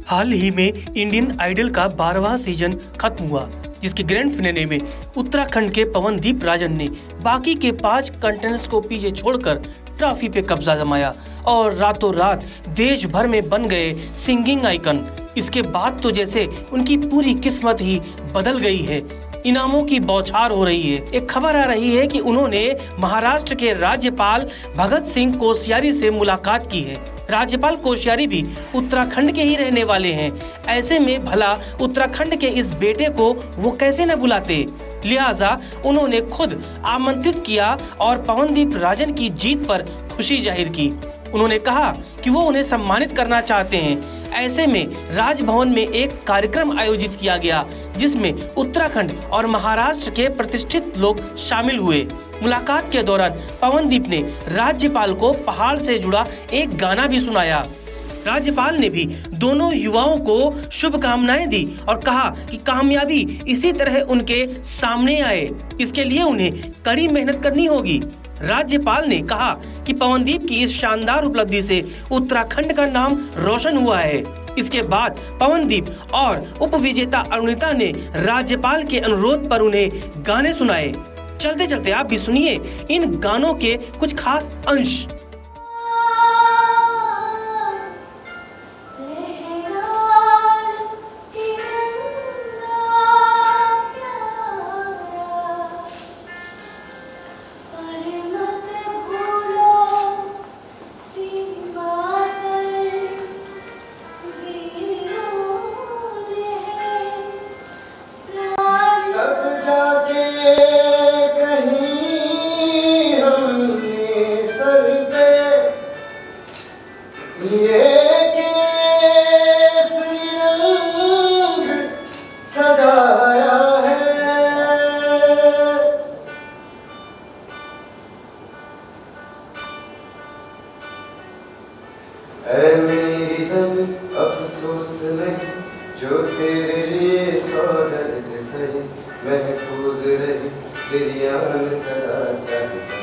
हाल ही में Indian idol का 12वां season खत्म हुआ, जिसके ग्रैंड फिनाले में उत्तराखंड के पवनदीप राजन ने बाकी के 5 कंटेस्टेंट्स को पीछे छोड़कर ट्रॉफी पे कब्जा जमाया और रातों रात देश भर में बन गए सिंगिंग आइकन। इसके बाद तो जैसे उनकी पूरी किस्मत ही बदल गई है। इनामों की बौछार हो रही है। एक खबर आ रही है कि उन्होंने महाराष्ट्र के राज्यपाल भगत सिंह कोश्यारी से मुलाकात की है। राज्यपाल कोश्यारी भी उत्तराखंड के ही रहने वाले हैं। ऐसे में भला उत्तराखंड के इस बेटे को वो कैसे न बुलाते। लिहाजा उन्होंने खुद आमंत्रित किया और पवनदीप राजन की जीत पर खुशी जाहिर की। उन्होंने कहा कि वो उन्हें सम्मानित करना चाहते हैं। ऐसे में राजभवन में एक कार्यक्रम आयोजित किया गया, जिसमें उत्तराखंड और महाराष्ट्र के प्रतिष्ठित लोग शामिल हुए। मुलाकात के दौरान पवनदीप ने राज्यपाल को पहाड़ से जुड़ा एक गाना भी सुनाया। राज्यपाल ने भी दोनों युवाओं को शुभकामनाएं दी और कहा कि कामयाबी इसी तरह उनके सामने आए। इसके लिए उन्हें कड़ी मेहनत करनी होगी। राज्यपाल ने कहा कि पवनदीप की इस शानदार उपलब्धि से उत्तराखंड का नाम रोशन हुआ है। इसके बाद पवनदीप और उपविजेता अरुणिता ने राज्यपाल के अनुरोध पर उन्हें गाने सुनाए। चलते चलते आप भी सुनिए इन गानों के कुछ खास अंश। मेरी सब अफसोस में जो तेरे लिए सौ दर्द सही, महफूज रही तेरी आन सदा चाहता।